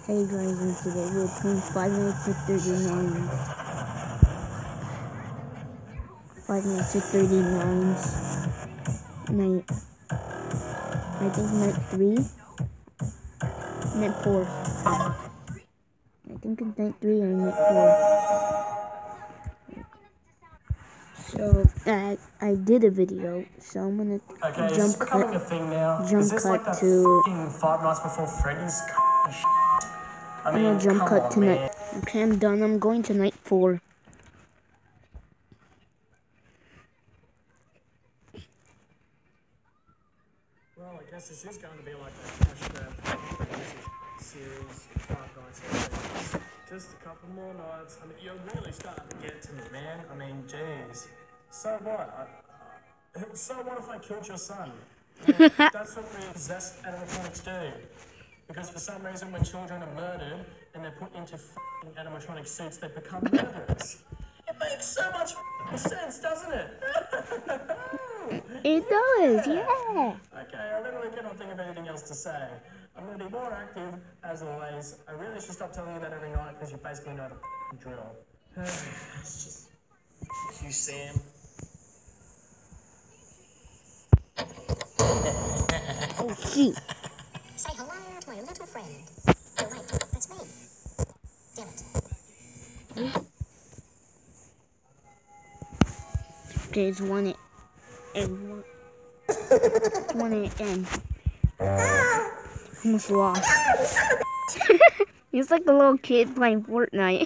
Hey guys, and today we're playing 5 Nights at 39's. 5 Nights at 39's night. I think night 3? Night 4. I think it's night 3 or night 4. So, I did a video, so I'm gonna jump cut to... Five Nights Before Freddy's I'm gonna jump cut to night... Okay, I'm done. I'm going to night 4. Well, I guess this is going to be like a cash grab series, 5 Nights at Freddy's. Just a couple more nights. I mean, you're really starting to get to me, man. I mean, jeez. So what? So what if I killed your son? I mean, that's what possessed animatronics do. Because for some reason, when children are murdered and they're put into animatronic suits, they become murderers. It makes so much sense, doesn't it? It does, yeah. Okay, I literally cannot think of anything else to say. I'm going to be more active, as always. I really should stop telling you that every night because you basically know the drill. It's just... You, Sam. Oh, shoot. Say hello to my little friend. Oh, wait, that's me. Damn it. Okay, it's 1 a.m. Almost lost. He's like a little kid playing Fortnite.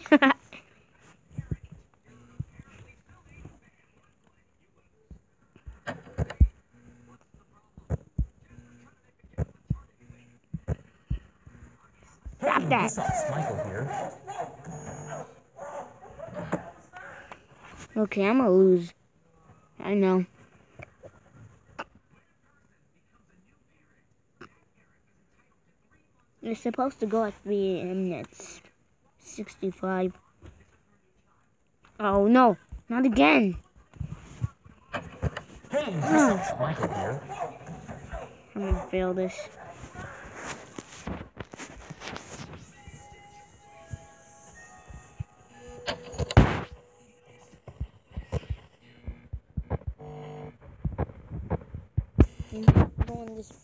Stop that. It's Michael here. Okay, I'm gonna lose. I know. It's supposed to go at 3 a.m. That's 65. Oh no, not again. Hey, it's Michael here. I'm gonna fail this. Going this.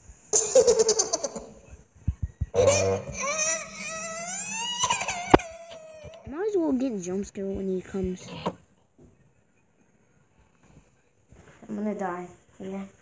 Might as well get jump scare when he comes. I'm gonna die. Yeah.